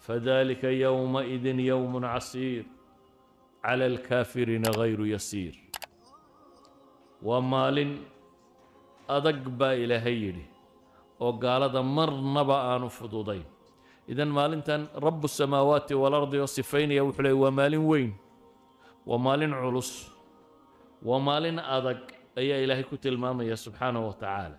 فذلك يومئذ يوم عسير على الكافرين غير يسير. ومال أدق با إلهي يدي وقال هذا مرنبا آن فضودين. إذن مالنتان رب السماوات والأرض وصفين يوحلي ومال وين ومال علص ومال أدق أي إلهي كتل مامي سبحانه وتعالى.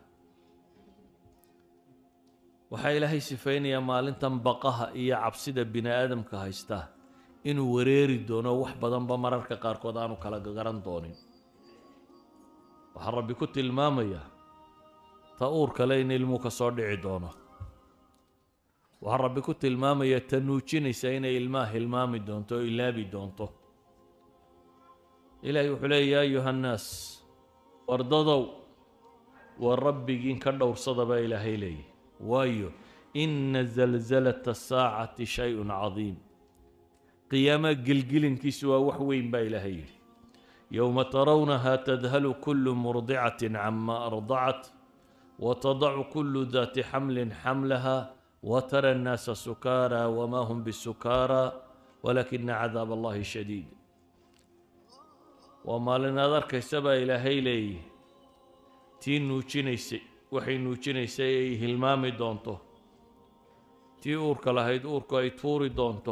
waxaa ilaahay sifaynayaa maalintan baqaha iyo cabsida bini aadamka haysta inuu wareeri doono wax badanba mararka qaarkood aanu kala garan doonin. waxaa rabbi ku tilmaamaya ta uur kale in ilmu ka soo dhici doono. waxaa rabbi ku tilmaamaya ta nuujinaysa inay ilmaha hilmaami doonto oo ilaabi doonto. ilaahay wuxuu leeyahay yaa ayuha nnaas wardadow war rabbigiin ka dhowrsada baa ilaahay leeyahay. وايو إن زلزلة الساعة شيء عظيم. قيامة قلقلن كسوى وحوين بايلهي يوم ترونها تذهل كل مرضعة عما أرضعت وتضع كل ذات حمل حملها وترى الناس سكارى وما هم بالسكارى ولكن عذاب الله شديد. وما لنا ذرك سبا إلهي لي تين نوشينيسي waxay nuujinaysay ay hilmaami doonto tii uurka lahayd uurku ay tuuri doonto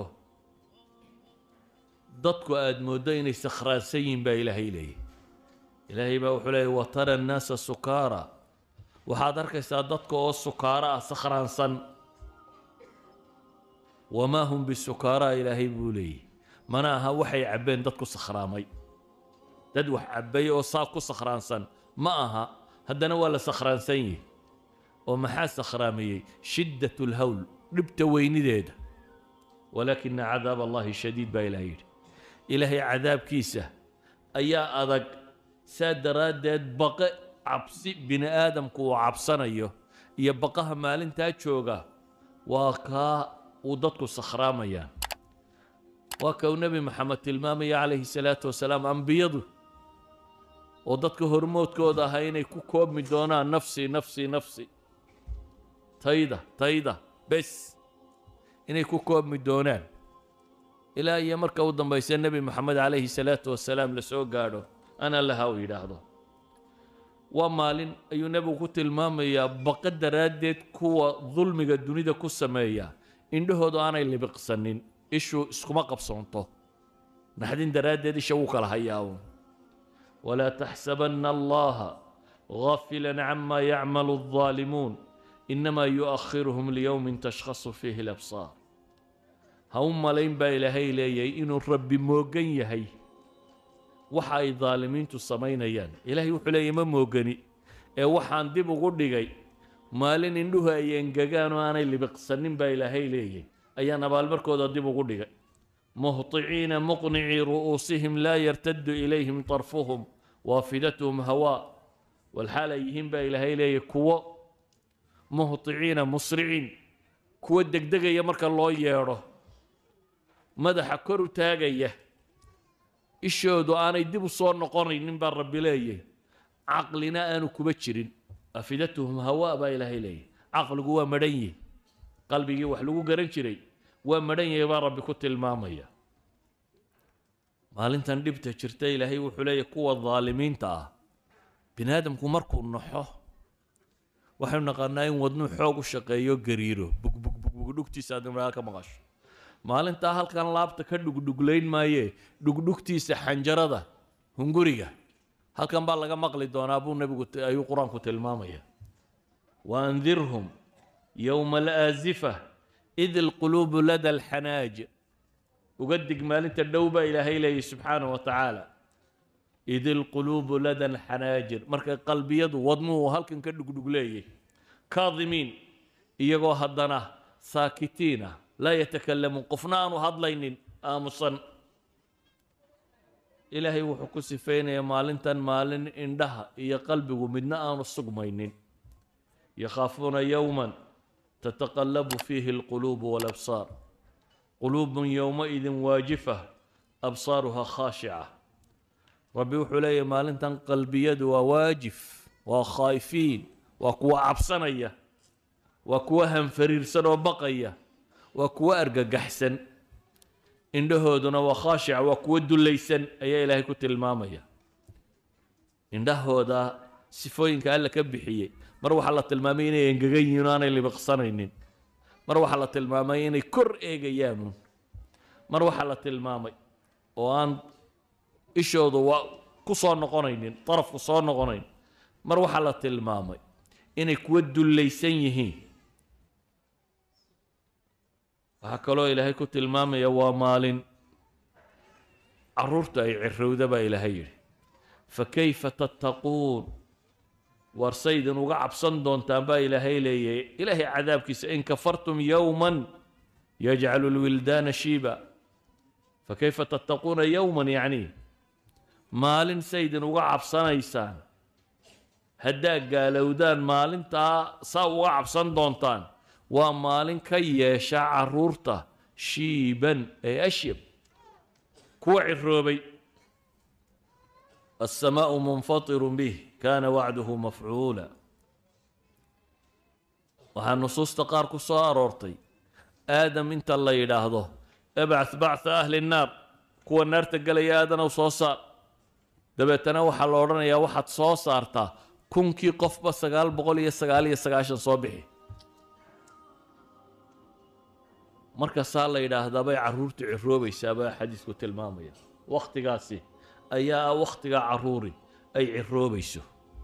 dadku aad moodo inay sakhraansan yihiin baa ilaahay leeyahy. ilaahay baa wuxuu leeyahy watara annaasa sukaara waxaad arkaysaa dadka oo sukaara ah sakhraansan wamaa hum bisukaara ilaahay buu leeyahy mana aha waxay cabbeen dadku sakhraamay dad wax cabbay oo saa ku sakhraansan ma aha haddana waa la sakhraansan yihi oo maxaa sakhraamiyey shiddat lhawl dhibta weynideeda walaakina cadaab allahi shadiid baa ilahay yidhi. ilaahay cadaabkiisa ayaa adag saa daraaddeed baqe cabsi bini aadamku uu cabsanayo iyo baqaha maalintaa jooga waa kaa uu dadku sakhraamayaan. waa ka uu nebi maxamed tilmaamaya calayhi salaatu wasalaam ambiyadu oo dadka hormoodkooda ahaa inay ku koobmi doonaan nafsi nafsi nafsi tayda bes inay ku koobmi doonaan ilaa iyo marka u dambaysa nebi maxamed calayhi salaatu wasalaam la soo gaadho ana laha uu yidhaahdo. waa maalin ayuu nebigu ku tilmaamayaa baqa daraaddeed kuwa dulmiga dunida ku sameeya indhahoodu aanay libiqsanin ishu iskuma qabsoonto naxdin daraaddeed isha wuu kala hayaa. ولا تحسبن الله غافلا عما يعمل الظالمون إنما يؤخرهم ليوم تشخص فيه الأبصار. هم لين بايلهي لي إنو الرب موغن يهي وحاي ظالمين تصمين يان إلهي وحلي ما موغني وحان ديبو قدقي مالين إندوها ينقاقان وانا اللي بقصنين بايلهي لي أيان بالبركو دا ديبو قدقي مهطعين مقنعي رؤوسهم لا يرتد إليهم طرفهم وافدتهم هواء والحالة يهم إلهي لي كوا مهطعين مسرعين كوا الدقدقة يمرك الله ياره مدح كرو تاقية إشهدو أنا يدبو صور نقرن ننبر ربي لي عقلنا أنو كبتشرين أفدتهم هواء با إلهي لي عقل قوة مدني قلبي وحلقو قرنشري ومدني يا ربي كنت المامية maalintan dhibta jirta ilaahay wuxuu leeyahay kuwa dhaalimiinta ah binaadamku markuu naxo waxay naqanaa in wadnu xoog u shaqeeyo gariiro dhugdhugtiisa aad ka maqasho maalinta halkan laabta ka dhugdhugleyn maaye dhugdhugtiisa xanjarada hunguriga halkan baa laga maqli doonaa buu nabigu ayuu quraanku tilmaamaya waandirhum yawma al-azifa idh al-qulub lada al-hanaj وقدق مالنت الدوبة إلهي لي سبحانه وتعالى إذ القلوب لدى الحناجر مركا قلبي يدو وضمو هلكن كدق دقليه كاظمين إيغو هدنا ساكتين لا يتكلمون قفنان وهضلين آمصا إلهي وحكو سفين يا مالنتن مالن إندها إيا قلبي ومدنا آن الصقمين يخافون يوما تتقلب فيه القلوب والأبصار قلوب يومئذ واجفة أبصارها خاشعة ربي وحلي مالنتن قلبي يد وواجف وخايفين وكوا عبصنية وكوا هم فريرسن وبقية وكوا أرجع جحسن إنده دنا وخاشع وكوا دليسن أي إلهي كنت المامية إنده دا سفوين كأن لك بحية مروح على المامين ينجين يونان اللي بقصرين مروح على المامين كر إيجيامون مروح على المامي وأن إيشودوا كصان نقنين طرف كصان نقنين مروح على المامي إنك ودوا الليسن يهين وحكالو إلهي كنت المامي ومال عرورت أي عرودة با إلهي فكيف تتقون ورسيد وقعب صندون تنبا إلهي لي إلهي عذابك إن كفرتم يوما يجعل الولدان شيبا فكيف تتقون يوما يعني مال سيد وقعب صنيسان هداك قالوا دان مال انت وقعب صندون تان ومال كي يشع عرورته شيبا أي أشيب كوع الروبي السماء منفطر به كان وعده مفعولا وهالنصوص تقارك صارورتي آدم انت الله يلاحظه ابعث بعث أهل النار كو النار تقل يا آدم وصوصار دبتنا وحا لورنا يا واحد صوصارتا كنكي قف بس قال بقول يا سقاشن صبحي markaasaa la yidhaahdaa bay carruurtu ciroobaysaa baa xadiisku tilmaamaya wakhtigaasi ayaa wakhtiga carruuri ay ciroobayso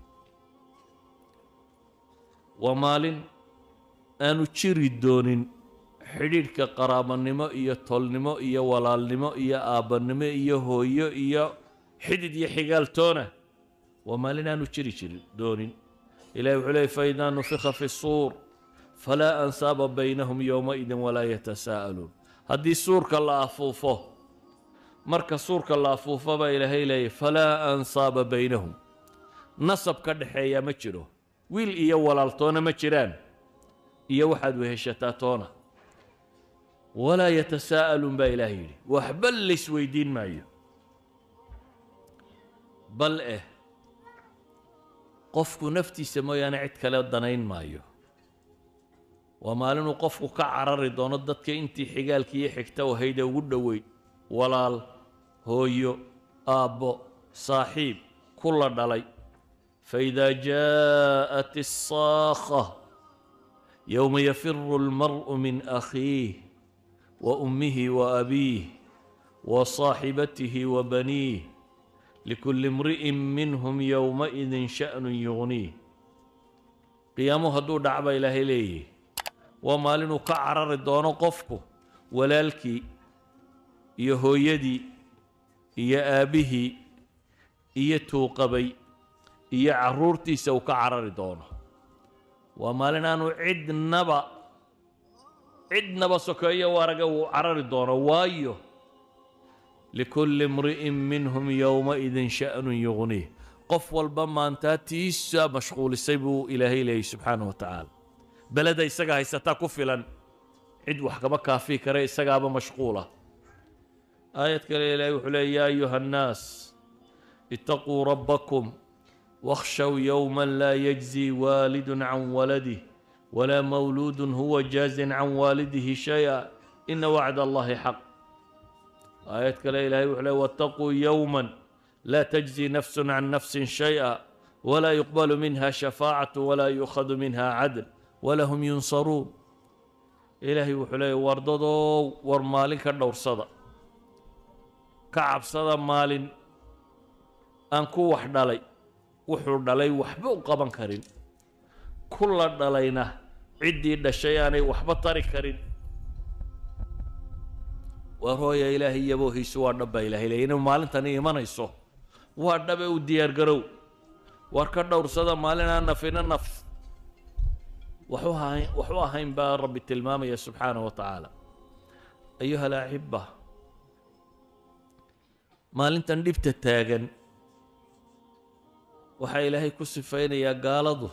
waa maalin aanu jiri doonin xidhiidhka qaraabanimo iyo tolnimo iyo walaalnimo iyo aabbanimo iyo hooyo iyo xidid iyo xigaaltoona waa maalin aanu jiri doonin ilaahi wuxuu leeyay faidaa nufika fi suur فلا أنساب بينهم يومئذ ولا يتساءلون هذه سورك الله أفوفه مركز سورك الله أفوفه بإلهي لي فلا أنساب بينهم نصب كدحية مجره ويل إيا والالتونا مجران إيا واحد وهشتاتونا ولا يتساءلون بإلهي لي وحبل سويدين معي بل قفك نفتي سمويا نعد كلا الدنين معي ومالن وقفku ka carari doono dadka intii xigaalkii xigta oo hayda ugu dhaweey walaal hooyo aabbo saaxiib kula dhalay فإذا جاءت الصاخة يوم يفر المرء من أخيه وأمه وأبيه وصاحبته وبنيه لكل امرئ منهم يومئذ شأن يغنيه قيامه هدو دعبة إلهي ليه ومالن كعرر دون قفكو ولالكي يهويدي يا أبيه يتوقبي يا عرورتي سو كعرر دونه ومالنا عد نبا سكايا ورقه عرر دونه وايو لكل امرئ منهم يومئذ شأن يغنيه قف والبما انت تيسا مشغول السيبو إلهي لي سبحانه وتعالى بلد يسقى هيستا كفلا عد وحكما كافي كري يسقى مشغولة آية كريلة يوحلي يا أيها الناس اتقوا ربكم واخشوا يوما لا يجزي والد عن ولده ولا مولود هو جاز عن والده شيئا إن وعد الله حق آية كريلة يوحلي واتقوا يوما لا تجزي نفس عن نفس شيئا ولا يقبل منها شفاعة ولا يؤخذ منها عدل ولهم ينصرون إلهي وحلي ورددو ورمالين كدور صدا كعب صدا مالين أنكو وحدالي وحدالي وحبو قبان كرين كل دالينا عدي دشياني وحبا طريق كرين وهو يا إلهي يبوهي سوى النبا إلهي لأنه مالين تاني إيمان يسو وهدبه وديار قرو واركدور صدا مالين أنا فينا نفس وحوها با رب التلمام يا سبحانه وتعالى أيها الأحبة مال انت ندبت التاغن وحا إلهي كسفين يا قالضو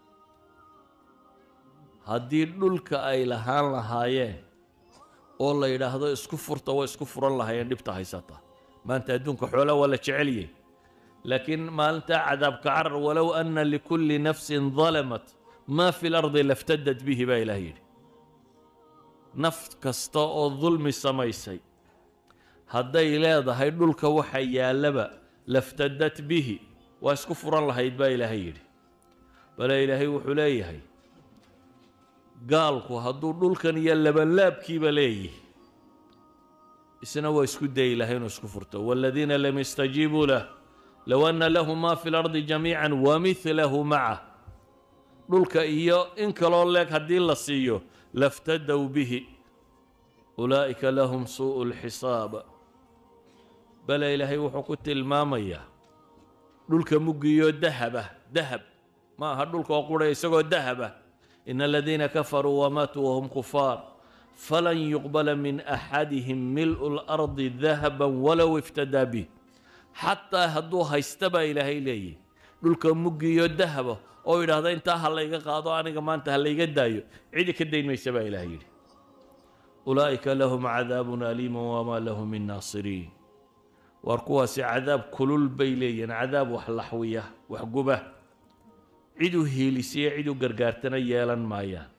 هدي دولك أي لهان لهايين والله يلاحظو اسكو فرطة واسكو فران لهايين دبت هايساتا ما انت دونك حولا ولا شعليه لكن ما انت عذاب كعر ولو أن لكل نفس ظلمت ما في الأرض إلا افتدت به با إلهي naf kasta oo dulmi samaysay hadday leedahay dhulka waxa yaallaba laftadat bihi waa isku furan lahayd baa ilaahay yidhi bale ilaahay wuxuu leeyahay gaalku hadduu dhulkan iyo labanlaabkiiba leeyihi isna waa isku dayi lahay inuu isku furto waaladiina lam yastajiibuu lah low anna lahu maa fi lardi jamiican wamithlahu macah dhulka iyo in kaloo leeg haddii la siiyo laftadow bihi ulaa'ika lahum suu'u lxisaab bale ilaahay wuxuu ku tilmaamayaa dhulka muggiyo dahab ma aha dhulka oo qura isagoo dahaba ina aladiina kafaruu wamaatuu wahum kufaar falan yuqbala min axadihim mil'u lardi dahaban walow iftadaa bih xataa hadduu haysta baa ilaahay leeyahy dhulka muggiyo dahaba oo yidhaahda intaa ha layga qaado aniga maanta ha layga daayo cidi ka dayn maysa baa ilaahay yidhi ulaa'ika lahum cadaabun aliimun wamaa lahum min naasiriin waar kuwaasi cadaab kulul bay leeyihiin cadaab wax laxwiya wax guba cid u hiilisiya cid u gargaartana yeelan maayaan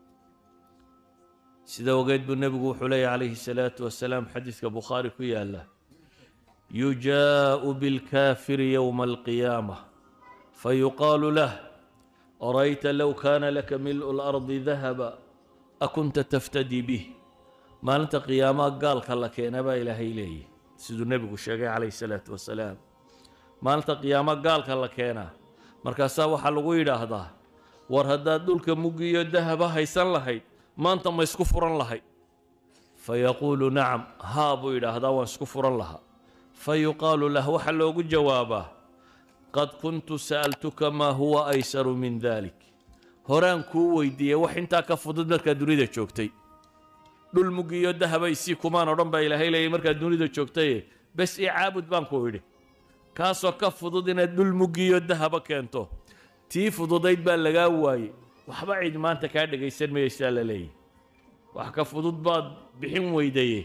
sida ogeed buu nebigu wuxuu leeyahy calayhi salaatu wasalaam xadiiska bukhaari ku yaala yujaa'u bilkaafiri yowma alqiyaamah fayuqaalu lah arayta low kaana laka mil'u lardi dahaba akunta taftadii bih maalinta qiyaamaha gaalka la keena baa ilaahay leeyahy siduu nebigu sheegay calayhi salaatu wasalaam maalinta qiyaamo gaalka la keenaa markaasaa waxaa lagu yidhaahdaa war haddaad dhulka muggiyo dahaba haysan lahayd maanta ma isku furan lahayd fayaquulu nacam haa buu yidhaahdaa waan isku furan lahaa fayuqaalu lah waxaa loogu jawaabaa qad kuntu sa'altuka maa huwa aysaru min dalik horaan kuu weydiiyey wax intaa ka fudud markaad dunida joogtay dhul muggiyo dahaba isii kumaan odhan baa ilaahay leeyay markaad dunida joogtaye bes ii caabud baan ku idhi kaasoo ka fudud inaad dhul muggiyo dahaba keento tii fududayd baa lagaa waayey waxba cid maanta kaa dhegaysan mayaysaa la leeyahy wax ka fudud baad bixin weydaye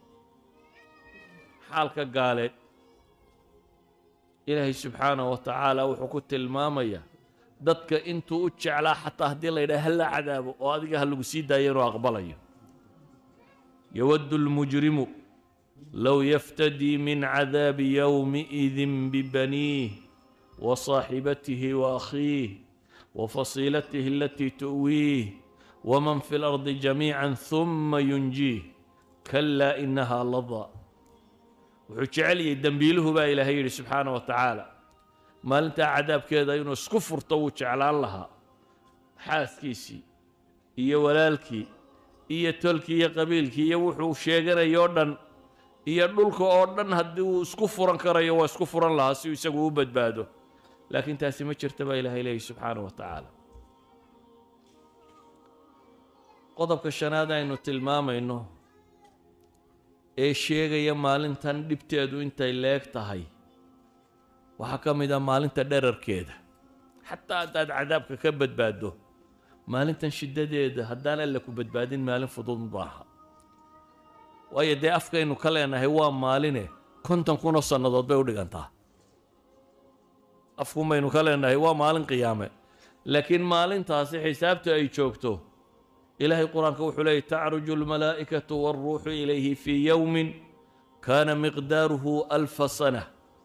xaalka gaaleed ilaahay subxaanahu wa tacaala wuxuu ku tilmaamayaa dadka intuu u jeclaa xataa haddii la yidhaha hala cadaabo oo adiga ha lagu sii daayo inuu aqbalayo yawaddu lmujrimu low yaftadii min cadaabi yowmiidin bibaniih وصاحبته وأخيه وفصيلته التي تؤويه ومن في الأرض جميعا ثم ينجيه كلا إنها لظى وحجعلي دنبيله با إلهي سبحانه وتعالى ما أنت عذاب كذا ينس كفر طوش على الله حاس كيسي إيا ولالكي إيا تلكي إيا قبيلكي إيا وحو شيغر يوردن إيا دولك أوردن هدو اسكفرا كريا واسكفرا لها سيو يساقو بدبادو لكن تاسي ما جرتبا إلهي سبحانه وتعالى qodobka shanaad aynu tilmaamayno ee sheegaya maalintan dhibteedu intay leeg tahay waxaa ka mid ah maalinta dherarkeeda xataa haddaad cadaabka ka badbaaddo maalintan shiddadeeda haddaan alla ku badbaadin maalin fudud maaha waayo dee afkaynu ka leenahay waa maaline 50,000 sannadood bay u dhigantaa afkumaynu ka leenahay waa maalin qiyaame laakiin maalintaasi xisaabta ay joogto إلهي القرآن كوحلي تعرج الملائكة والروح إليه في يوم كان مقداره 1000 سنة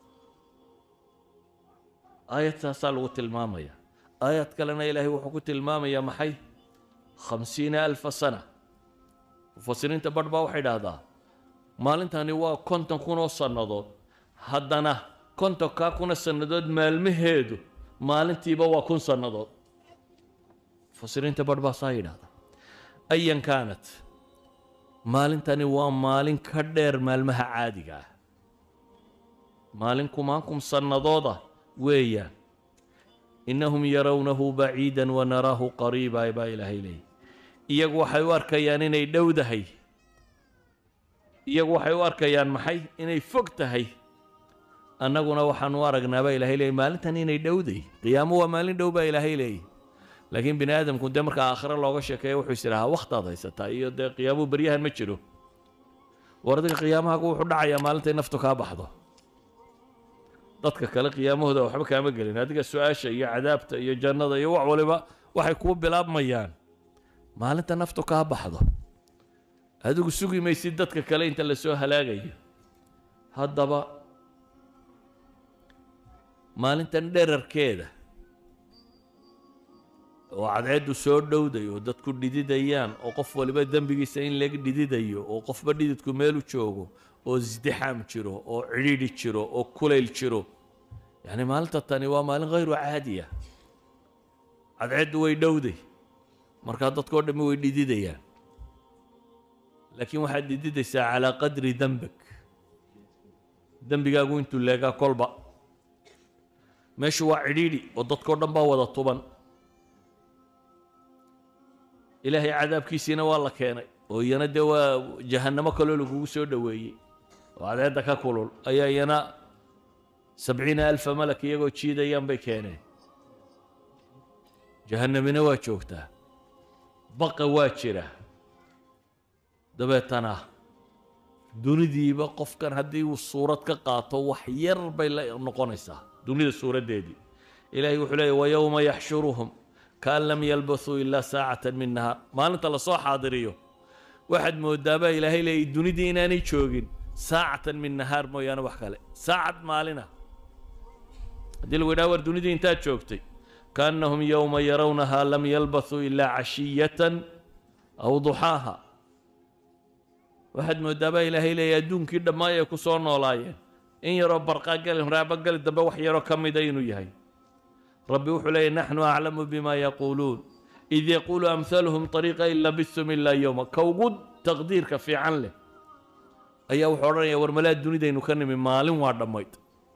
آية سالوة المامية آية كلنا إلهي وحكوت المامية محي 50,000 سنة وفسرين تبربا وحيد هذا مالين تاني وا كنت كونو سنضود هدنا كنت كاكونا سنضود مالمهيدو مالين تيبا وكون سنضود فسرين تبربا صايد هذا أيا كانت مالين تاني ومالين كدير مالمها عادقة مالين كمانكم صنضوضة ويا إنهم يرونه بعيدا ونراه قريبا يبا إلهي لي إيقو حيوار كيان إني دودهي إيقو حيوار كيان محي إني فقتهي أنقنا وحنوارقنا با إلهي لي مالين تاني إني دودي قيامه ومالين دوبا إلهي لي لكن بني آدم كنت مركا آخر لوغا شكاية وحو يسيرها وقت هذا إيو دي قيامه بريها مجرو وردك قيامها وحو دعايا مالنتي نفتو كابحضو dadka kale qiyaamahooda waxba kaama gelin adiga su'aasha iyo cadaabta iyo jannada iyo wax waliba waxay ku bilaabmayaan maalinta naftu ka baxdo adigu sugi maysid dadka kale inta la soo halaagayo haddaba maalintan dherarkeeda oo cadceeddu soo dhowday oo dadku dhididayaan oo qof waliba dembigiisa in laga dhididayo oo qofba dhididku meel u joogo oo isdixaam jiro oo cidhiidhi jiro oo kulayl jiro yacni maalinta tani waa maalin hayru caadiya cadceeddu way dhowday markaa dadkoo dhammi way dhididayaan laakiin waxaad dhididaysaa calaa qadri dembig dembigaagu intuu leegaa kolba meeshu waa cidhiidhi oo dadkoo dhan baa wada tuban ilaahay cadaabkiisiina waa la keenay oo iyana dee waa jahannamo kaloo lagugu soo dhoweeyey oo cadceedda ka kulul ayaa iyana 70,000 malak iyagoo jiidayaan bay keeneen jahannamina waa joogtaa baqa waa jira dabeetana dunidiiba qofkan haddii uu suurad ka qaato wax yar bay la noqonaysaa dunida suuraddeedii ilaahay wuxuu leeyahy wayowma yaxshuruhum kaan lam yalbathuu ilaa saacatan min nahaar maalinta lasoo xaadiriyo waxaad moodaabaa ilaahay leeyay dunidii inaanay joogin saacatan min nahaar mooyaane wax kale saacad maalina haddii lagu yidhaha war dunidii intaad joogtay kaannahum yowma yarawnahaa lam yalbathuu ilaa cashiyatan aw duxaaha waxaad moodaabaa ilaahay leeyay adduunkii dhammaay ay ku soo noolaayeen in yaroo barqaagali raabagali dambe wax yaroo ka mida inuu yahay ربي وحلي نحن أعلم بما يقولون إذ يقول أمثالهم طريقة إن لبثتم إلا يوما كوجود تقديرك في عنله أي وحرنا يا ورملا الدنيا دينو كان من مال وعدميت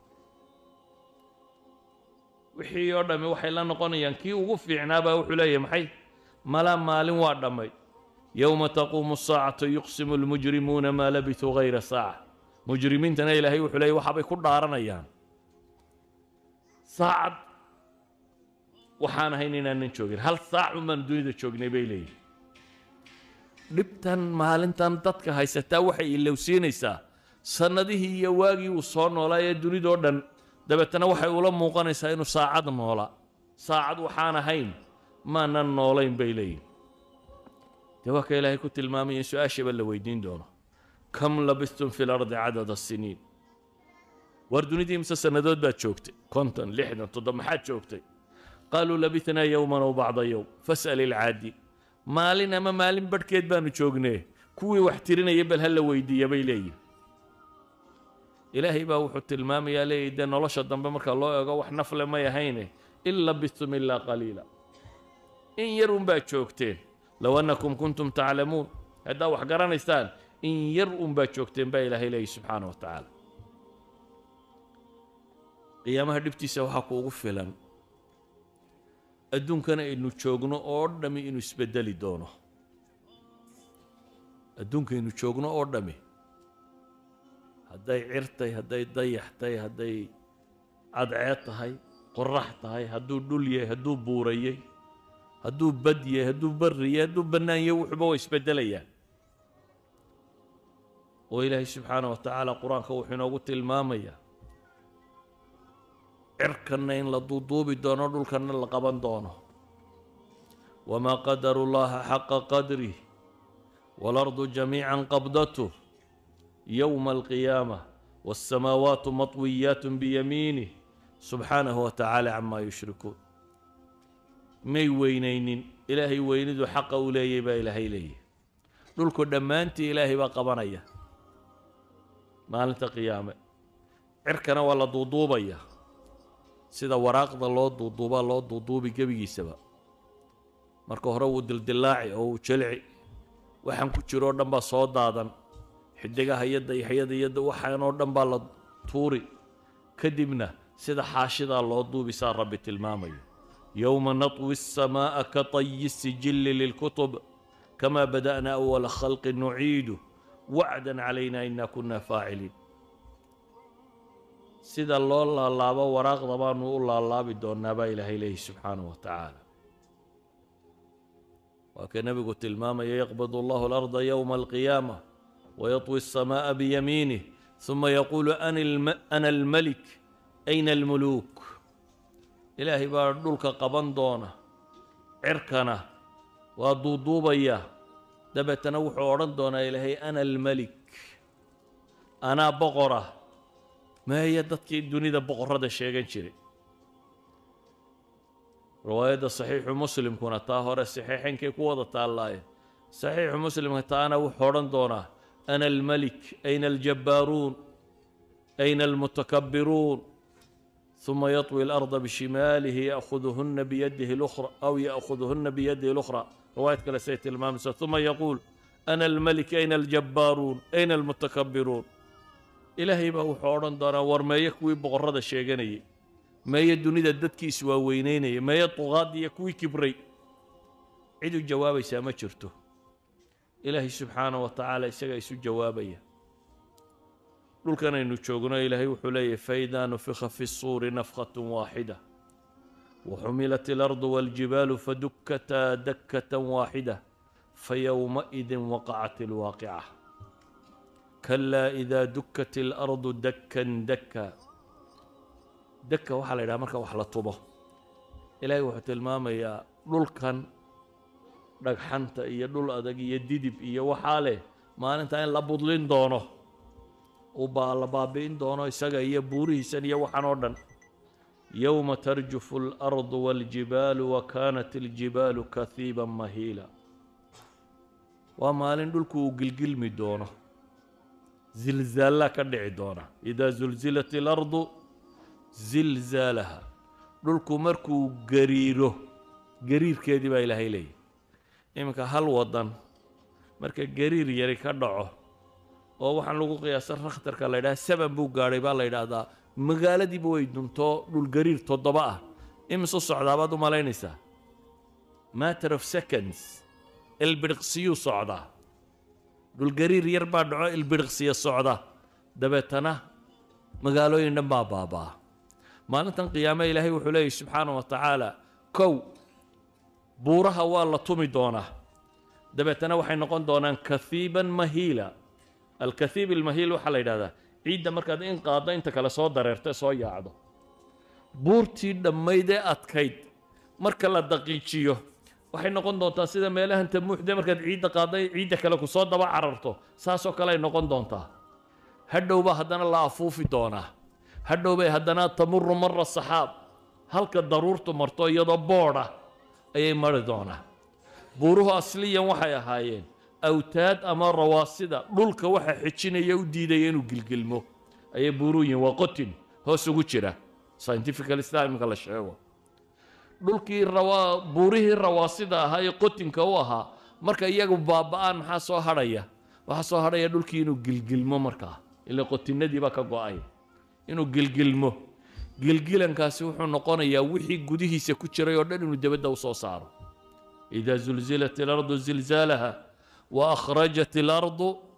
وحي يردم وحي لا نقول ينكي وقف عنابه وحلي محي ملا مال وعدميت يوم تقوم الساعة يقسم المجرمون ما لبثوا غير ساعة مجرمين تنا إلهي وحلي وحبي كل دارنا يعني ساعة waxaan ahayn inaanan joogin hal saac umaan dunida joognay bay leeyihin dhibtan maalintan dadka haysataa waxay ilowsiinaysaa sannadihii iyo waagii uu soo noolaa ee dunidoo dhan dabeetana waxay ula muuqanaysaa inuu saacad noolaa saacad waxaan ahayn maanan noolayn bay leeyihin dee waa ka ilaahay ku tilmaamaya in su-aashaba la weydiin doono kam labistum fi lardi cadada asiniin war dunidii imse sannadood baad joogtay 50 60 70 maxaad joogtay قالوا لبثنا يوما أو بعض يوم فاسأل العادي مالنا ما مالين بركيت بانو جوجنيه كوي واحترنا يبل هلا ويدي يبي لي إلهي با وحط المام يا لي ده نلاش الضم بمرك الله يقوى حنفل ما يهينه إلا لبثتم إلا قليلا إن يرون باتشوكتين لو أنكم كنتم تعلمون هذا وحقران إستان إن يرون باتشوكتين با إلهي لي سبحانه وتعالى قيامها دبتي سوحكو غفلا adduunkana aynu joogno oo dhami inuu isbedeli doono adduunkaynu joogno oo dhami hadday cirtay hadday dayax tahay hadday cadceed tahay qorax tahay hadduu dhul yahay hadduu buurayay hadduu bad yahay hadduu barri yahay hadduu bannaan yahay wuxuuba waa isbedelayaan oo ilaahay subxaana wa tacaala qur-aanka wuxuu inoogu tilmaamayaa cirkanna in la duuduubi doono dhulkanna la qaban doono wamaa qadaru llaha xaqa qadrih waalardu jamiican qabdatuh yowma alqiyaamah والسماوات مطويات بيمينه سبحانه وتعالى عما يشركون مي وينين إلهي ويندو حق أولي با إلهي لي دولكو دمانتي إلهي با قبانيا مالنتا قيامة عركنا ولا دوضوبيا sida waraaqda loo duuduubi gebigiisaba marka hore uu dildilaaci oo uu jilci waxaan ku jiro dhan baa soo daadan xidigaha yadda waxaan oo dhan baa la tuuri kadibna sida xaashida loo duubisaa rabbi tilmaamayo yawma natwi as-samaa'a ka tayyi as-sijilli lil-kutub kama bada'na awwala khalqin nu'iidu wa'dan 'alaynaa inna kunna faa'iliin sida loo laalaabo waraaqda baanu u laalaabi doonaa baa ilaahay leeyahay subxaanahu wa tacaala waa ka nabigu tilmaamaya yaqbadu allahu alarda yowma alqiyaama wayatwi الsamaa'a biyamiinih ثuma yaquulu ana almalik ayna almuluuk ilaahay baa dhulka qaban doona cirkana waa duuduubaya dabeetana wuxuu odhan doonaa ilaahay ana almalik anaa boqora meeya dadkii dunida boqorrada sheegan jiray riwaayadda saxiixu muslimkuna taa hore saxiixaynkay ku wada taallaaye saxiixu muslimka taana wuxuu odhan doonaa ana almalik ayna aljabbaaruun ayna almutakabbiruun ثم يطوي الأرض بشماله يأخذهن بيده الأخرى أو يأخذهن بيده الأخرى رواية كلا سيد المامسة ثم يقول أنا الملك أين الجبارون أين المتكبرون إلهي بهو حوران دارا ورما يكوي بغرد الشيغاني ما يدوني ددتكي سوا وينيني ما يطغاد يكوي كبري عيدو الجواب ساما شرته إلهي سبحانه وتعالى يساقا يسو جوابي dhulkan aynu joogno ilaahay wuxuu leeyahay faidaa nufika fi الsuuri nafkhaة waaxida waxumilat اlardu wاljibaalu fadukkataa dakkة waaxida fayowmaئidi waqacat اlwaaqica kalaa idaa dukkat اlardu dakkan dakka dakka waxaa la yidhaha marka wax la tumo ilaahay wuxuu tilmaamayaa dhulkan dhagxanta iyo dhul adag iyo didib iyo waxaa leh maalintaa in la budlin doono la baabi'in doono isaga iyo buurihiisan iyo waxaan oo dhan yowma tarjufu alardu waaljibaalu wa kaanat aljibaalu kathiiban mahiila waa maalin dhulku uu gilgilmi doono zilzaallaa ka dhici doona idaa zulzilat alardu zilzaalaha dhulku markuu gariiro gariirkeedii baa ilaahay leeyahy iminka hal waddan marka gariir yari ka dhaco oo waxaan lagu qiyaasa rakhtarka la yidhaha saban buu gaadhay baa la yidhaahdaa magaaladiiba way dunto dhulgariir 7 ah imise socdaabaad u malaynaysaa matter of seconds ilbiriqsiyuu socdaa dhulgariir yar baa dhaco ilbiriqsiya socda dabeetana magaalooyin dhan baa baabaa maalintan qiyaame ilaahay wuxuu leeyahy subxaanahu wa tacaala kow buuraha waa la tumi doonaa dabeetana waxay noqon doonaan kathiiban mahiila الكثيب المهيل وحلا يدادا عيد مركز إن قاضي أنت كلا صوت دررت صوت يعضو بورتي دميدة أتكيد مركز الدقيقيو وحين نقول دونتا سيدا ميله أنت موحدة مركز عيد قاضي عيد كلا كصوت دبا عررته ساسو كلا نقول دونتا هدو به هدنا الله عفوفي دونا هدو به هدنا تمر مر الصحاب هل كضرورته مرتو يضبورة أي مردونا بوروه أصليا وحيا هايين أوتاد أما رواسدة دولك وحا حجين يودي دينو قلقلمو أي بوروين وقتن هو سوغوشيرا scientifical إسلامي كلا شعوة دولكي بوريه الرواسدة هاي قتن كواها مركا إياقو بابان حاسو هرايا وحاسو هرايا دولكي إنو قلقلمو مركا إلا قتن ندي باكا قوائي إنو قلقلمو قلقلن كاسوحو نقونا يا وحي قديه سكوشيرا يوردن إنو دبدا وصوصارو إذا زلزلت الأرض زلزالها وأخرجت الأرض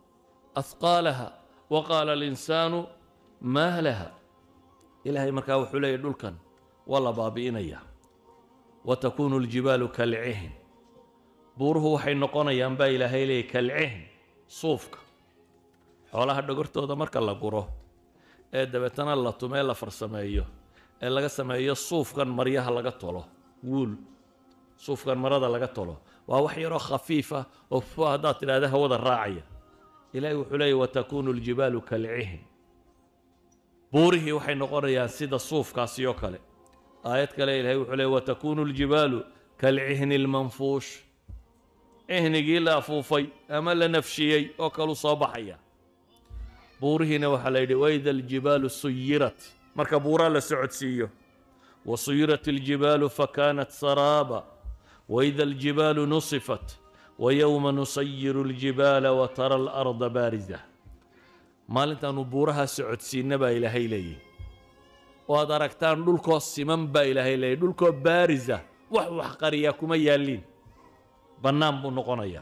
أثقالها وقال الإنسان ما لها إلهي مركا وحولي دولكن والله بابينيا وتكون الجبال كالعهن بوره وحين نقونا ينبا إلهي لي كالعهن صوفك حولها دقرتو دا مركا الله قروه دبتنا الله تميلا فرسمايو اللغا سمايو صوفكن مرياها لغا طولو وول صوفكن مرادة لغا طولو ووحي يرى خفيفة وفهدات إلى هو الراعية إلهي وحلي وتكون الجبال كالعهن بوره وحي نقول يا سيد الصوف كاسيوكالي آيات كلا إلهي وحلي وتكون الجبال كالعهن المنفوش عهن قيل أفوفي أمل نفشيي وكالو صباحية بوره وحلي وإذا الجبال سيرت مركبورا لسعود سيو وصيرت الجبال فكانت سرابا وإذا الجبال نصفت ويوم نصير الجبال وترى الأرض بارزة مالنتا نبورها سعود سينبا إلى هيلي وأدركتان دولكو السمن با إلى هيلي دولكو بارزة وح قرياكم يالين بنام بنقنيا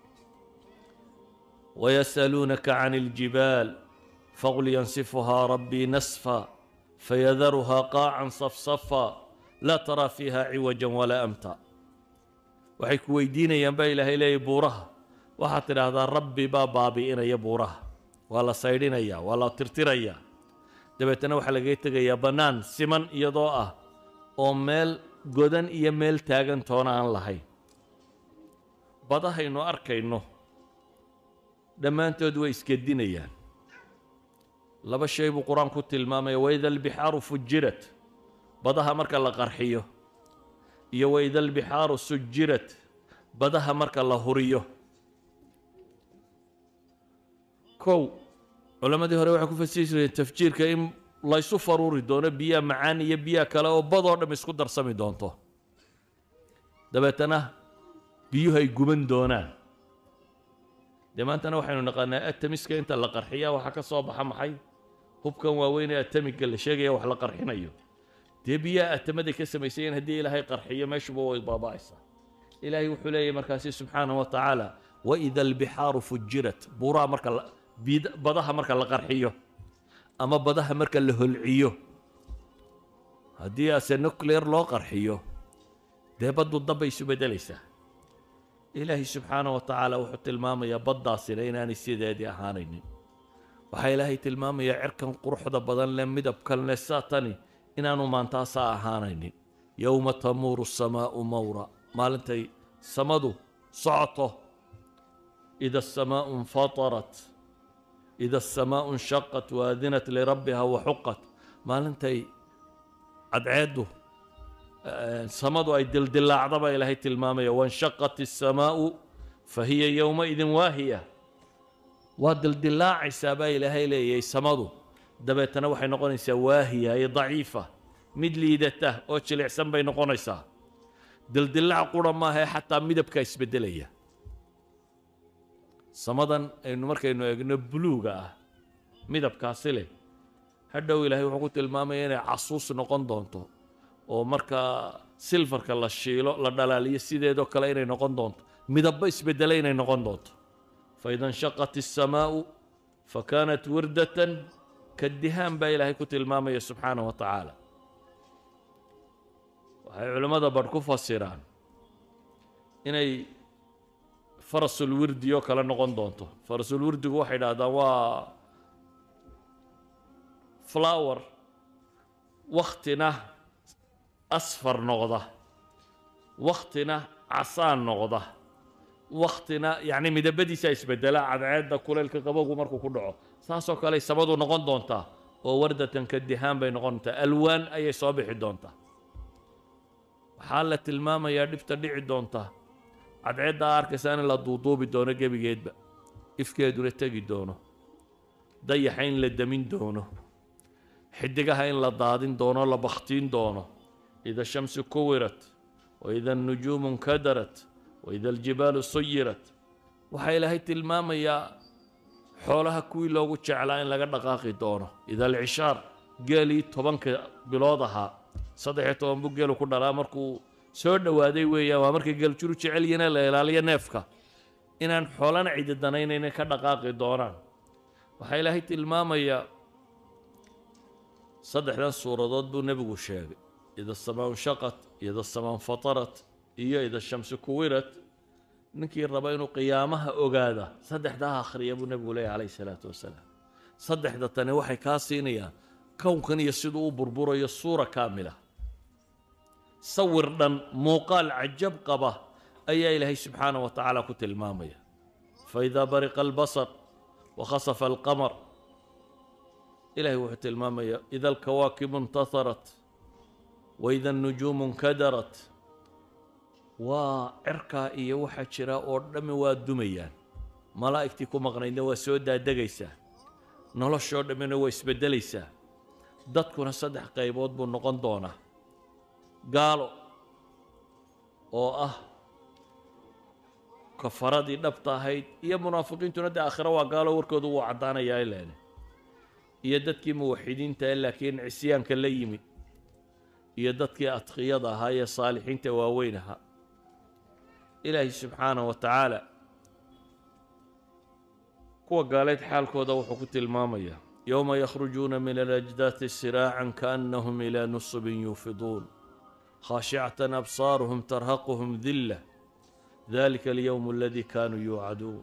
ويسألونك عن الجبال فقل ينسفها ربي نسفا فيذرها قاعا صفصفا لا ترى فيها عوجا ولا أمتا waxay ku weydiinayaan baa ilaahay leeyahay buuraha waxaad tidhaahdaa rabbi baa baabi'inaya buuraha waa la saydhinayaa waa la tirtirayaa dabeetana waxaa lagaga tegayaa bannaan siman iyadoo ah oo meel godan iyo meel taagan toona aan lahayn badahaynu arkayno dhammaantood way iskedinayaan laba shay buu qur-aanku tilmaamaya waida albixaaru fujirat badaha marka la qarxiyo iyo waida albixaaru sujirat badaha marka la huriyo kow culamadii hore waxay ku fasiri jireen tafjiirka in laysu faruuri doono biyaha macaan iyo biyaha kale oo badoo dham isku darsami doonto dabeetana biyuhu ay guban doonaan dee maantana waxaynu naqaanaa atamiska inta la qarxiyaa waxaa ka soo baxa maxay hubkan waaweyn ee atamiga la sheegaya wax la qarxinayo dee biyaha atamaday ka samaysayeen haddii ilaahay qarxiyo meeshuba way baaba'aysaa ilaahay wuxuu leeyahay markaasi subxaanahu wa tacaala waida albixaaru fujirat buuraha marka badaha marka la qarxiyo ama badaha marka la holciyo haddii ase nuclear loo qarxiyo dee baddu dabbay isu beddelaysaa ilaahay subxaanahu wa tacaala wuxuu tilmaamayaa baddaasina inaanay sideedii ahaanaynin waxaa ilaahay tilmaamayaa cirkan quruxda badan leh midabkan leh saatani inaanu maantaasaa ahaanaynin yowma tamuuru asamaa'u mawra maalintay samadu socoto ida asamaa'u infatarat ida asamaa'u inshaqat waadinat lirabbiha waxuqat maalintay cadceeddu samadu ay dildilaacda baa ilaahay tilmaamaya wanshaqat asamaa'u fahiya yowmaidin waahiya waa dildilaacaysaa baa ilaahay leeyahay samadu dabeetana waxay noqonaysaa waahiya ay daciifa mid liidata oo jilicsan bay noqonaysaa dildilaac qura maahae xataa midabkaa isbeddelaya samadan aynu markaynu eegno buluuga ah midabkaasi leh hadhow ilaahay wuxuu ku tilmaamaya inay casuus noqon doonto oo marka silfarka la shiilo la dhalaaliyo sideedoo kale inay noqon doonto midabba isbeddelay inay noqon doonto faida inshaqat asamaa'u fakanat wirdatan kaddihaan baa ilaahay ku tilmaamaya subxaanahu wa tacaala waxay culimmada badh ku fasiraan inay farasulwirdi oo kale noqon doonto farasulwirdigu waxay dhahdaan waa flower waktina asfar noqda waktina casaan noqda waktina yacni midabadiisa isbedela cadceedda kuleylka qabowgu markuu ku dhaco saasoo kale samadu noqon doontaa oo wardatan kaddihaan bay noqon doontaa alwaan ayay soo bixi doontaa waxaa la tilmaamayaa dhibta dhici doonta cadceedda arkaysaa in la duuduubi doono gebigeedba ifkeeduna tegi doono dayaxa in la damin doono xidigaha in la daadin doono la bakhtiin doono ida shamsu kuwirat waida annujuumu nkadarat waida aljibaalu suyirat waxaa ilaahay tilmaamayaa xoolaha kuwii loogu jeclaa in laga dhaqaaqi doono ida alcishaar geelii 10 bilood ahaa 13 buu geelu ku dhalaa markuu soo dhowaaday weeyaan waa markay geeljuru jecel yihiin la ilaaliyo neefka inaan xoolana cidi danaynayna ka dhaqaaqi doonaan waxaa ilaahay tilmaamayaa saddexdan suuradood buu nebigu sheegay ida asamaa inshaqat ida asamaa infatarat iyo ida shamsu kuwirat ninkii raba inuu qiyaamaha ogaada saddexdaa akhriya buu nebigu leeyahay calayhi salaatu wasalaam saddexda tani waxay kaa siinayaan kownkan iyo siduu u burburayo suura kaamila sawir dhan muuqaal cajab qaba ayaa ilaahay subxaanahu wa tacaala ku tilmaamaya faidaa bariqa albasar wakhasafa alqamar ilaahay wuxuu tilmaamaya ida alkawaakibu intaharat waida annujuumu nkadarat waa cirkaa iyo waxaa jira oo dhammi waa dumayaan malaa'igtii ku maqnaydna waa soo daadegaysaa noloshoo dhammina waa isbeddelaysaa dadkuna 3 qaybood buu noqon doonaa gaalo oo ah kafaradii dhabta ahayd iyo munaafiqiintuna dee aakhiro waa gaalo warkoodu wuu caddaanayaa ilaane iyo dadkii muwaxidiinta laakiin cisyaanka la yimid iyo dadkii adqiyada ahaa ee saalixiinta waaweyn ahaa ilaahay subxaanahu wa tacaala kuwa gaaleed xaalkooda wuxuu ku tilmaamayaa yowma yakhrujuuna min alajdaati siraacan kaannahum ilaa nusubin yuufiduun khaashicatan absaaruhum tarhaquhum dilla dalika alyowmu aladii kaanuu yuucaduun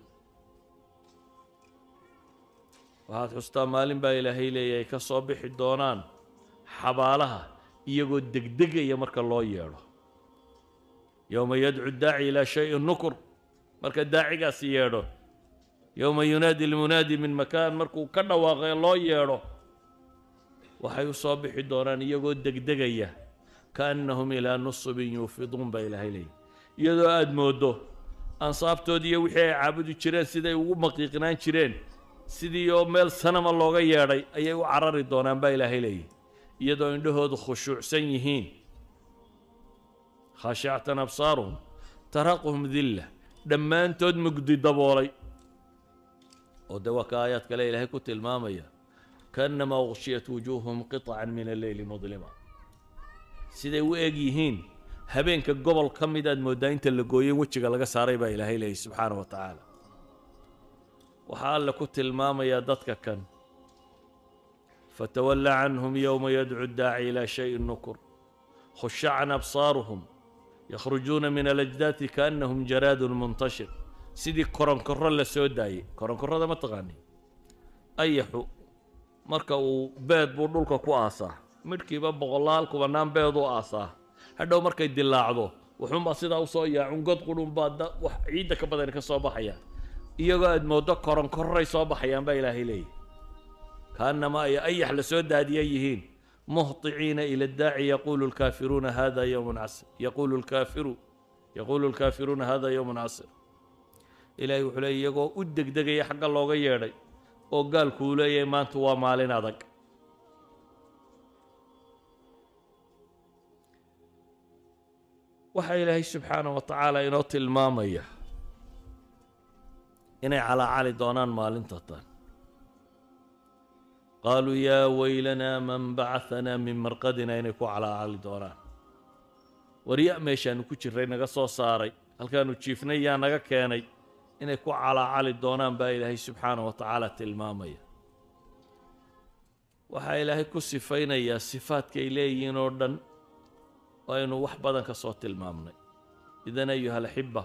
waxaad xustaa maalin baa ilaahay leeyahay ka soo bixi doonaan xabaalaha iyagoo degdegaya marka loo yeedho yowma yadcu daaci ilaa shayin nukur marka daacigaasi yeedho yowma yunaadi lmunaadi min makaan markuu ka dhawaaqay loo yeedho waxay u soo bixi doonaan iyagoo degdegaya kaannahum ilaa nusubin yuufiduun baa ilaahay leeyahy iyadoo aada mooddo ansaabtoodii iyo wixii ay caabudi jireen siday ugu maqiiqnaan jireen sidii oo meel sanama looga yeedhay ayay u carari doonaan baa ilaahay leeyahy iyadoo indhahoodu khushuucsan yihiin khaashicatan absaaruhum taraquhum dilla dhammaantood mugdi daboolay oo de waa ka aayaad kale ilaahay ku tilmaamaya kaannamaa ughshiyat wujuuhum qiطcan min alleyli mudlima siday u eg yihiin habeenka gobol ka mid aad mooddaa inta la gooyey wejiga laga saaray baa ilaahay leeyahy subxaana wa tacaala waxaa alle ku tilmaamayaa dadka kan fatawalla canhum yowma yadcu daaci ilaa shayin nukur khushacan absaaruhum yakhrujuuna min alajdaati kaannahum jaraadun muntashir sidii koronkorro la soo daayey koronkorrada ma taqaani ayaxu marka uu beed buu dhulka ku aasaa midhkiiba boqolaal kubannaan beed u aasaa hadhow markay dilaacdo wuxuunbaa sidaa usoo yaacun god qudhunbaa wax ciidda ka badan ka soo baxaya iyagoo aad mooddo koronkorray soo baxayaan baa ilaahay leeyahy kaannamaa ay ayax la soo daadiya yihiin muhطiciina ila daaci yaquulu lkaafiruuna hada yowmun casir yaquulu lkaafiruuna hada yowmun casir ilaahay wuxuu leeyay iyagoo u degdegaya xagga looga yeedhay oo gaalku uu leeyahay maanta waa maalin adag waxaa ilaahay subxaanaه wa tacaala inoo tilmaamaya inay calaacali doonaan maalinta tan qaaluu yaa weylanaa man bacaثanaa min marqadina inay ku calaacali doonaan warya meeshaanu ku jirray naga soo saaray halkaanu jiifnay yaa naga keenay inay ku calaacali doonaan baa ilaahay subxaanaه wa tacaala tilmaamaya waxaa ilaahay ku sifaynayaa sifaadkay leeyihiin oo dhan oo aynu wax badan ka soo tilmaamnay idan ayuha alaxiba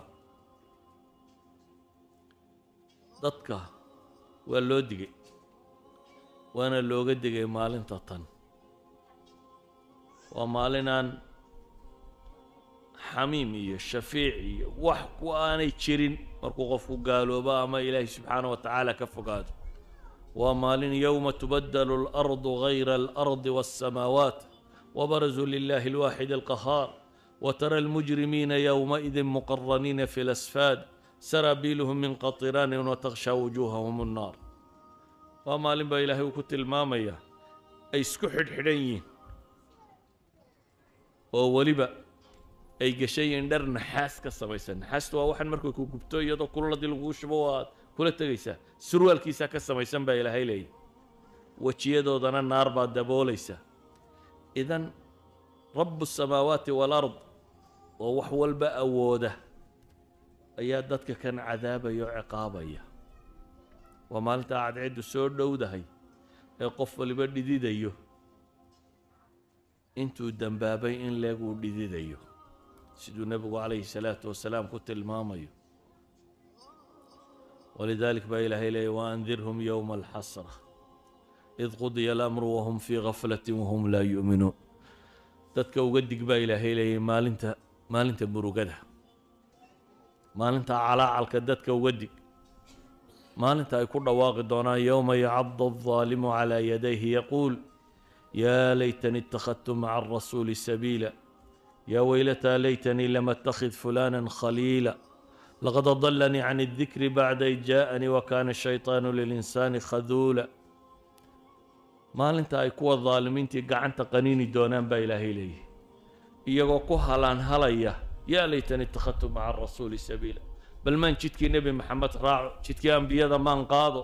dadka waa loo digay waana looga digay maalinta tan waa maalinaan xamiim iyo shafiic iyo wax ku aanay jirin markuu qofku gaaloobo ama ilaahay subxaanaه wa tacaala ka fogaado waa maalin yowma tubaddalu alardu gayra alardi waالsamaawaat وبرزوا لله الواحد القهار وترى المجرمين يومئذ مقرنين في الأسفاد سرابيلهم من قطران وتغشى وجوههم النار وما لنبا إلهي وكت المامية أي سكحد حدين وولبا أي قشي ندر نحاس كسميسا نحاس واحد مركو كوكبتو يدو كل الذي الغوش بوات كل التغيسا سروال كيسا كسميسا با إلهي لي وچيدو دانا النار با دبوليسا إذن رب السماوات والأرض ووحو الباء ووده أيادتك كان عذابا يعقابا وما أنت عاد عد السور دودهي يقف لبدي دي ديو انتو الدنبابي إن لاقوا دي ديو سيدو النبي عليه الصلاة والسلام قلت المامي ولذلك با إلهي لي وأنذرهم يوم الحسرة إذ قضي الأمر وهم في غفلة وهم لا يؤمنون dadka uga dig baa ilaahay leeyay maalinta murugada maalinta calaacalka dadka uga dig maalinta ay ku dhawaaqi doonaan yowma yacaddu الظaalimu calaa yadayhi yaquul yaa laytani ittakhadtu maca الrasuuli sabiila yaa weylataa laytanii lam attakhid fulaanan khaliila laqad adallanii can الdikri bacda id jaa'anii wakaana الshayطaanu lilinsaani khaduula maalinta ay kuwa daalimiintii gacanta qaniini doonaan baa ilaahay leeyahy iyagoo ku halaanhalaya yaa laytani ittakhadtu maca arasuuli sabiila bal maan jidkii nebi maxamed raaco jidkii ambiyada maan qaado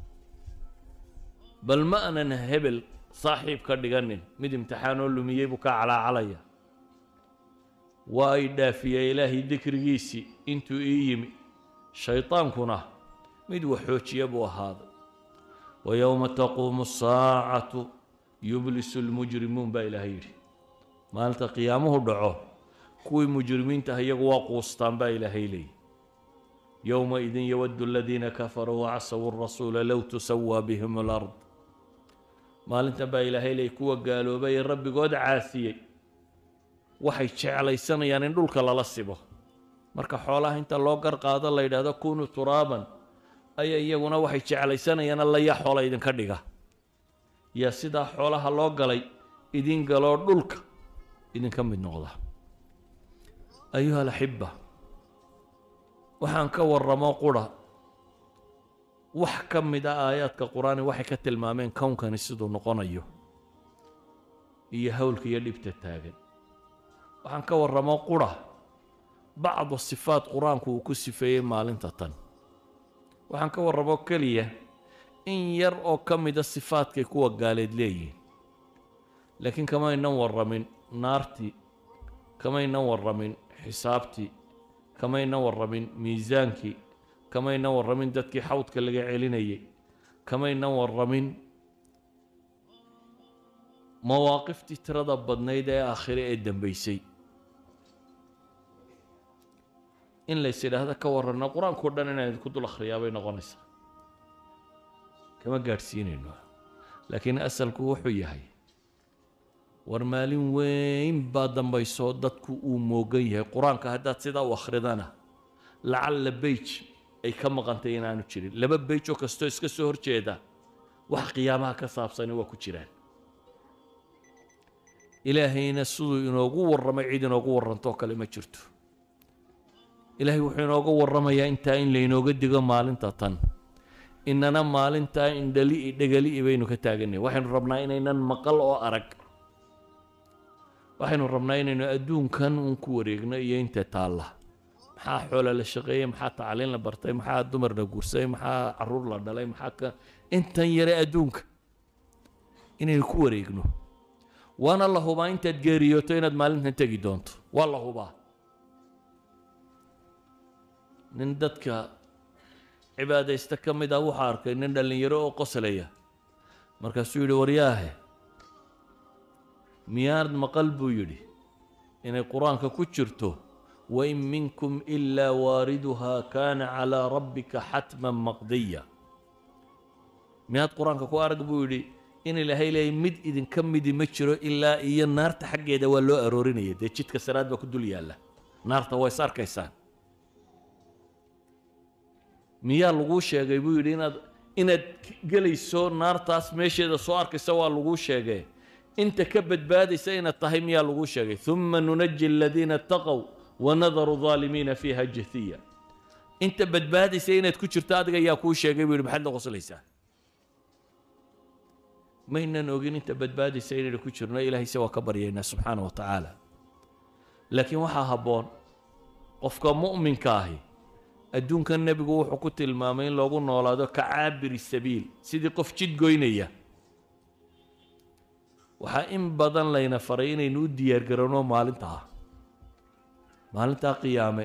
bal ma anan hebel saaxiib ka dhiganin mid imtixaanoo lumiyey buu ka calaacalaya waa ay dhaafiyey ilaahay dikrigiisii intuu ii yimi shaytaankuna mid wax xoojiya buu ahaaday ويوم تقوم الساعة يبلس المجرمون با إلهي مالتا قيامه دعوه كوي مجرمين تهيقوا قوستان با إلهي لي يومئذ يود الذين كفروا وعصوا الرسول لو تسوى بهم الأرض مالتا با إلهي لي كوا قالوا با الرب قد عاثيي وحي شعلي سنة يعني نقولك للصبه مركا حولها انت اللوغر قاد الله يدهده كونوا ترابا ayaa iyaguna waxay jeclaysanayaan alla yaa xoola idinka dhiga yaa sidaa xoolaha loo galay idin galoo dhulka idinka mid noqda ayuha alaxiba waxaan ka warramo qura wax ka mid a aayaadka qur-aani waxay ka tilmaameen kownkani siduu noqonayo iyo hawlka iyo dhibta taagan waxaan ka warramo qura bacdu sifaat qur-aanku uu ku sifeeyey maalinta tan waxaan ka warramo keliya in yar oo ka mida sifaadkay kuwa gaaleed leeyihiin laakiin kamaynan warramin naartii kamaynan warramin xisaabtii kamaynan warramin miisaankii kamaynan warramin dadkii xawdka laga celinayay kamaynan warramin mawaaqiftii tirada badnayd ee aakhire ee dambaysay in lays idhaahda ka warranno qur-aankao dhan inaan idinku dul akhriyaa bay noqonaysaa kama gaadhsiinayno laakiin asalku wuxuu yahay war maalin weyn baa dambayso dadku uu moogan yahay qur-aanka haddaad sidaa u akhridana lacalla beyj ay ka maqantay inaanu jirin laba beyj oo kastoo iska soo horjeeda wax qiyaamaha ka saabsani waa ku jiraan ilaahayna siduu inoogu warramay cid inoogu warrantoo kale ma jirto ilaahay wuxuu inooga warramayaa intaa in laynooga digo maalinta tan inana maalintaa indhali'i dhegali'i baynu ka taaganay waxaynu rabnaa inaynan maqal oo arag waxaynu rabnaa inaynu adduunkan uun ku wareegno iyo inta taalla maxaa xoola la shaqeeyey maxaa tacliin la bartay maxaa dumar la guursaday maxaa caruur la dhalay maxaa ka intan yare adduunka inaynu ku wareegno waana la hubaa intaad geeriyooto inaad maalintan tegi doonto waa la hubaa nin dadka cibaadaysta ka mid ah waxaa arkay nin dhallinyaro oo qoslaya markaasuu yidhi waryaahe miyaanad maqal buu yidhi inay qur-aanka ku jirto wain minkum ilaa waariduhaa kaana calaa rabbika xatman maqdiya miyaad qur-aanka ku arag buu yidhi in ilaahay leeyay mid idinka midi ma jiro ilaa iyo naarta xaggeeda waa loo aroorinaya dee jidka saraad baa ku dul yaalla naarta waa is arkaysaan miyaa laguu sheegay buu yidhi inaad gelayso naartaas meesheeda soo arkaysa waa laguu sheegay inta ka badbaadaysa inaad tahay miyaa laguu sheegay uma nunaji aladiina ataqow wanadaru aalimiina fiiha jathiya inta badbaadaysa inaad ku jirto adiga ayaa kuu sheegay buu yidhi maxaad la qoslaysaa maynan ogin inta badbaadaysa inaynu ku jirno ilaahayse waa ka baryaynaa subxaana wa tacaala laakiin waxaa habboon qofka mu'minka ahi adduunkan nebigu wuxuu ku tilmaamay in loogu noolaado ka caabiri sabiil sidii qof jid goynaya waxaa in badan layna faray inaynu u diyaargarowno maalintaa qiyaame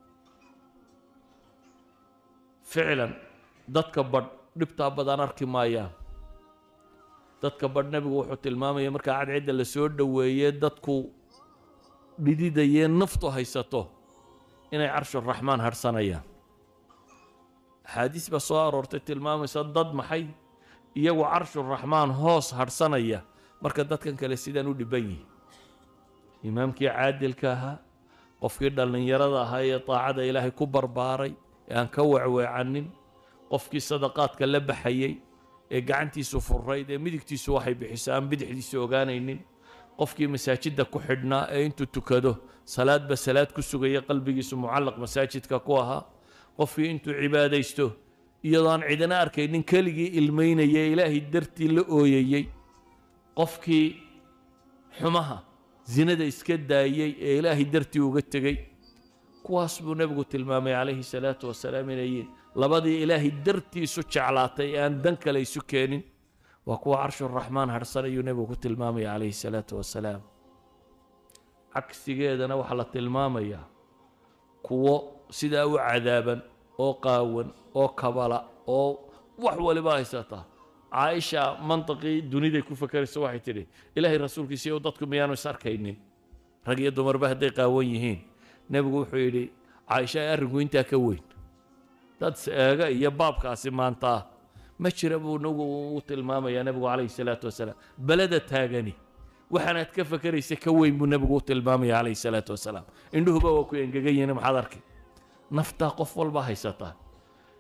ficlan dadka badh dhibtaa badan arki maayaan dadka badh nebigu wuxuu tilmaamaya markaa cadcidda la soo dhoweeye dadku dhididayee naftu haysato inay carshuraxmaan hadhsanayaan axaadiis baa soo aroortay tilmaamaysa dad maxay iyagu carshuraxmaan hoos hadhsanaya marka dadkan kale sidaan u dhibban yihin imaamkii caadilka ahaa qofkii dhallinyarada ahaa ee daacada ilaahay ku barbaaray ee aan ka wecweecanin qofkii sadaqaadka la baxayey ee gacantiisu furayd ee midigtiisu waxay bixiso aan bidixdiisu ogaanaynin qofkii masaajidda ku xidhnaa ee intuu tukado salaadba salaad ku sugaya qalbigiisu mucallaq masaajidka ku ahaa qofkii intuu cibaadaysto iyadoo aan cidina arkaynin keligii ilmaynaya ee ilaahay dartii la ooyayey qofkii xumaha zinada iska daayey ee ilaahay dartii uga tegey kuwaas buu nebigu tilmaamay calayhi salaatu wasalaam inay yihiin labadii ilaahay dartiisu jeclaatay ee aan dan kale isu keenin waa kuwa carshuraxmaan hadhsan ayuu nebigu ku tilmaamaya calayhi salaatu wasalaam cagsigeedana waxaa la tilmaamayaa kuwo sidaa u cadaaban oo qaawan oo kabala oo wax waliba haysata caaisha mantiqii duniday ku fakaraysa waxay tidhi ilaahay rasuulkiisa iyo dadku miyaanu is arkaynin rag iyo dumarba hadday qaawan yihiin nebigu wuxuu yidhi caaisha ay arrinku intaa ka weyn dad eega iyo baabkaasi maantaa ma jira buu nagu u tilmaamayaa nebigu calayhi salaatu wasalaam beleda taagani waxaanaad ka fakaraysa ka weyn buu nebigu u tilmaamaya calayhi salaatu wasalaam indhuhuba waa ku engegan yihiin maxaad arkay naftaa qof walba haysataa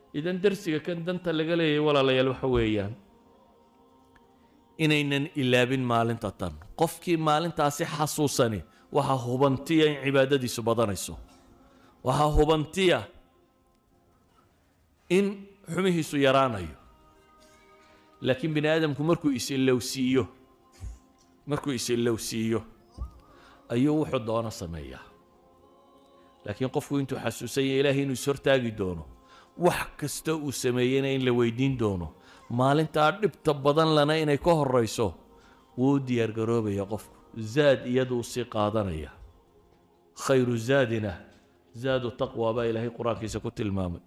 idan darsiga kan danta laga leeyahay walaalayaal waxa weeyaan inaynan ilaabin maalinta tan. qofkii maalintaasi xasuusani waxaa hubantiya in cibaadadiisu badanayso, waxaa hubantiya in xumihiisu yaraanayo. laakiin bini aadamku markuu is-ilowsiiyo ayuu wuxuu doono sameeyaa. laakiin qofku intuu xasuusan yahay ilaahay inuu is-hortaagi doono, wax kasta uu sameeyeyna in la weydiin doono, maalintaa dhibta badan lana inay ka horayso, wuu u diyaargaroobaya qofku. zaad iyaduu sii qaadanaya. khayru zaadina zaadu taqwa baa ilaahay qur-aankiisa ku tilmaamay.